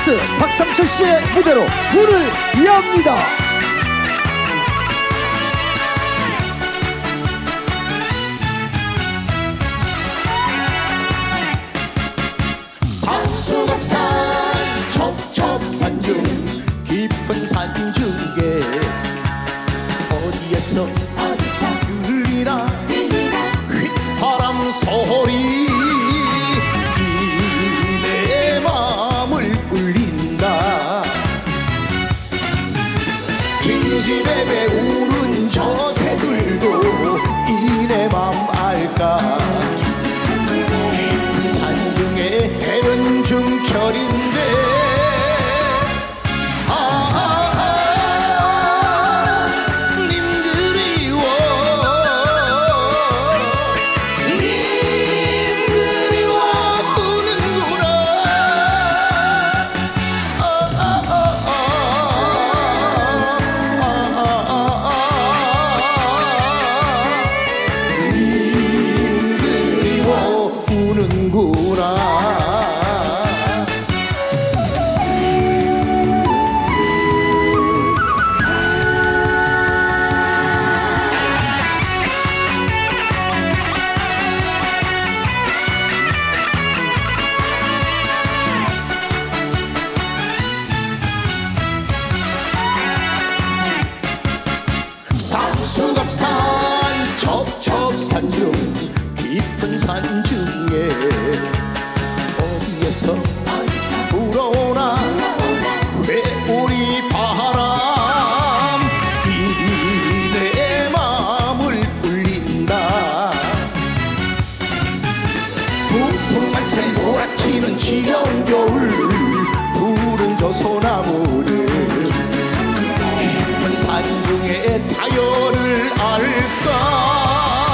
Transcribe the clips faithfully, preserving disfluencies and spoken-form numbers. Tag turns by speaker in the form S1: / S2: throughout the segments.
S1: 아티스트 박상철 씨의 무대로 문을 엽니다.
S2: 산수갑산 첩첩산중 깊은 산중에 어디에서 어디서 들리나 들리나 휘파람 소리 이 내 맘을 울린다. 징징베베 우는 저 새들도 이 내 맘 알까. 깊은 산중에 해는 중철인데 산수갑산 첩첩산중 깊은 산중에 어디에서 불어오나 회오리 바람 이 내 맘을 울린다. 부풍한 새 몰아치는 지겨운 겨울 푸른 저 소나무를 깊은 산중에 사연을 알까.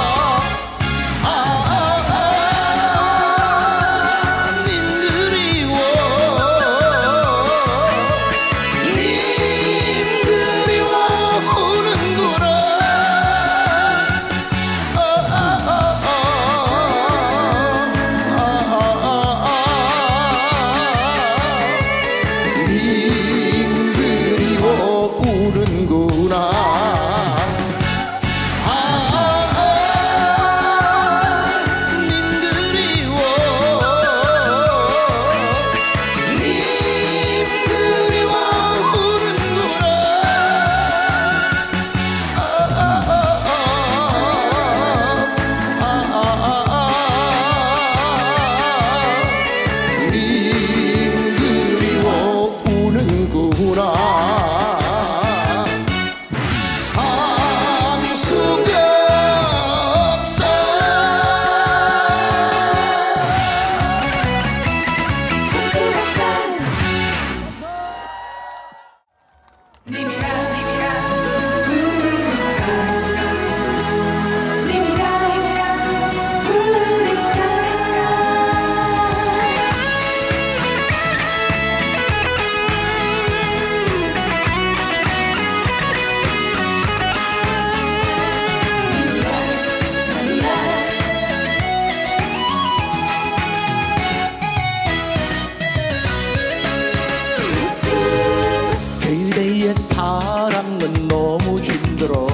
S2: 사랑은 너무 힘들어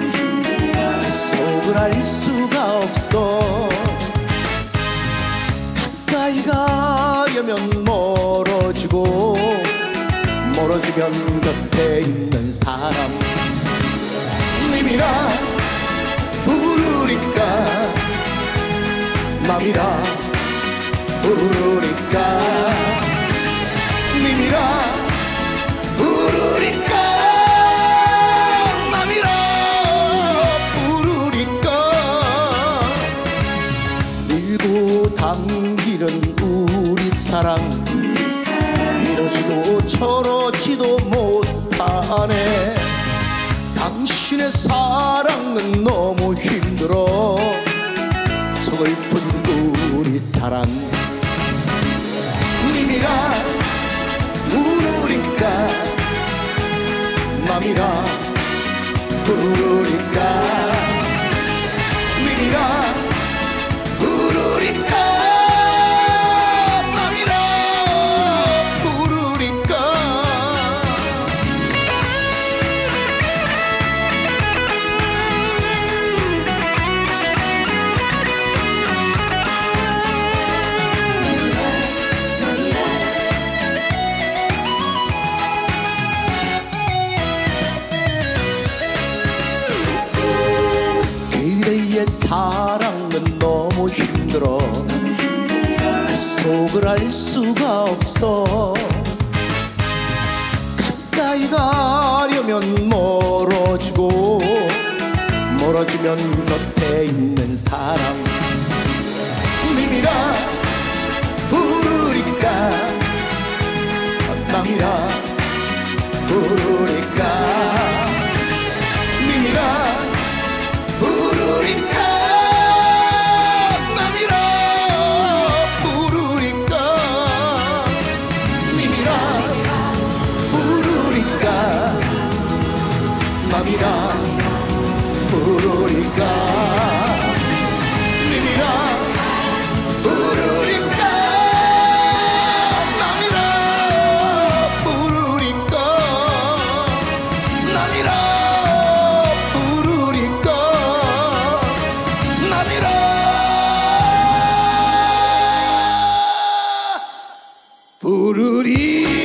S2: 속을 알 수가 없어. 가까이 가려면 멀어지고 멀어지면 곁에 있는 사람 님이라 부르니까 맘이라 부르니까 님이라 부르니까 남이라 부르니까 밀고 당기는 우리 사랑 이러지도 저러지도 못하네. 당신의 사랑은 너무 힘들어 서글픈 우리 사랑 님이라 부르니까 맘이라 부르니까 님이라 부르니까 맘이라 부르니까 사랑은 너무 힘들어 그 속을 알 수가 없어 가까이 가려면 멀어지고 멀어지면 곁에 있는 사람 님이라 부르니까 남이라 부르니까 님이라 부르니까 남이라 부르니까 님이라 부르니까 남이라 부르니까 님이라 부르니까 남이라 부르니까 남이라 부르니까 남이라 부르리